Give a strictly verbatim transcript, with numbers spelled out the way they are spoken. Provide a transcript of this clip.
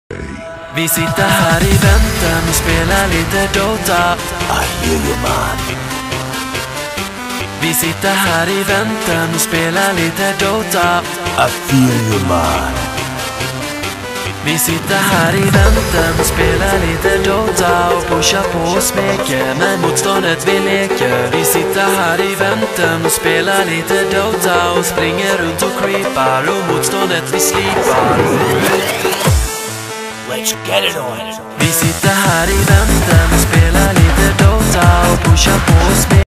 Vi sitter här i väntan och spelar lite Dota. I hear you, man. Vi sitter här i väntan och spelar lite Dota. I feel you, man. Vi sitter här i väntan och spelar lite Dota och pushar på och smeker med motståndet vi leker. Vi sitter här i väntan och spelar lite Dota och springer runt och creepar och motståndet vi slipar. Let's get it on. Vi sitter här i väntan och spelar lite Dota och pushar på och smeker.